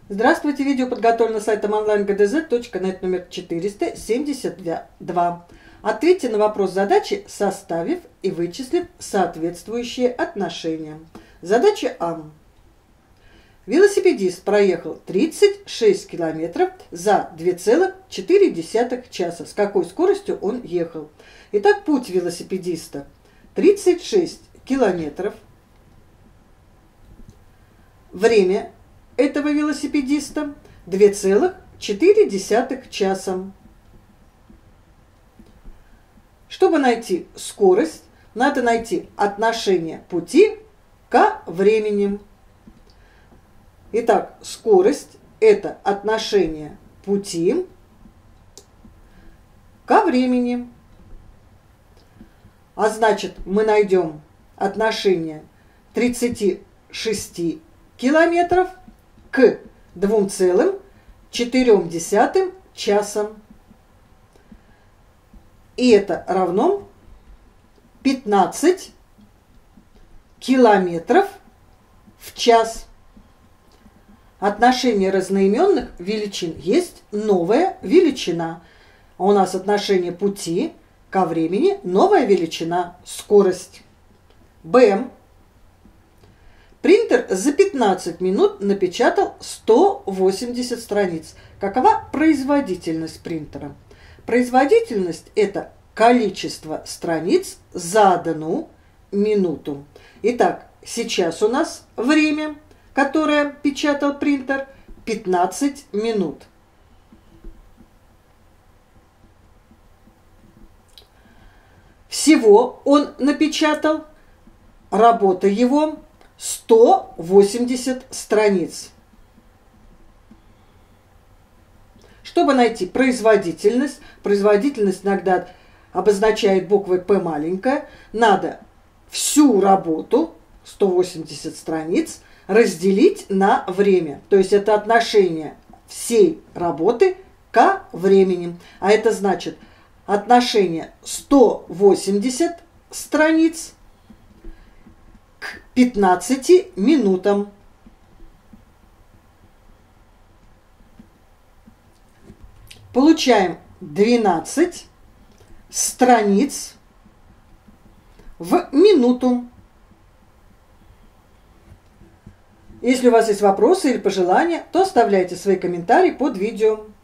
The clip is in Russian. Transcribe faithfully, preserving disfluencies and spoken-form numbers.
Здравствуйте, видео подготовлено сайтом онлайн гэ дэ зет точка нет номер четыреста семьдесят два. Ответьте на вопрос задачи, составив и вычислив соответствующие отношения. Задача А. Велосипедист проехал тридцать шесть километров за две целых четыре десятых часа. С какой скоростью он ехал? Итак, путь велосипедиста тридцать шесть километров. Время этого велосипедиста две целых четыре десятых часа. Чтобы найти скорость, надо найти отношение пути ко времени. Итак, скорость – это отношение пути ко времени. А значит, мы найдем отношение тридцати шести километров к двум целым четырем десятым часам. И это равно пятнадцать километров в час. Отношение разноименных величин есть новая величина. У нас отношение пути ко времени, новая величина, скорость. Б. Принтер за пятнадцать минут напечатал сто восемьдесят страниц. Какова производительность принтера? Производительность – это количество страниц за одну минуту. Итак, сейчас у нас время, которое печатал принтер, пятнадцать минут. Всего он напечатал, работа его, сто восемьдесят страниц. Чтобы найти производительность, производительность иногда обозначает буквой П маленькая, надо всю работу, сто восемьдесят страниц, разделить на время. То есть это отношение всей работы ко времени. А это значит отношение сто восемьдесят страниц к пятнадцати минутам. Получаем двенадцать страниц в минуту. Если у вас есть вопросы или пожелания, то оставляйте свои комментарии под видео.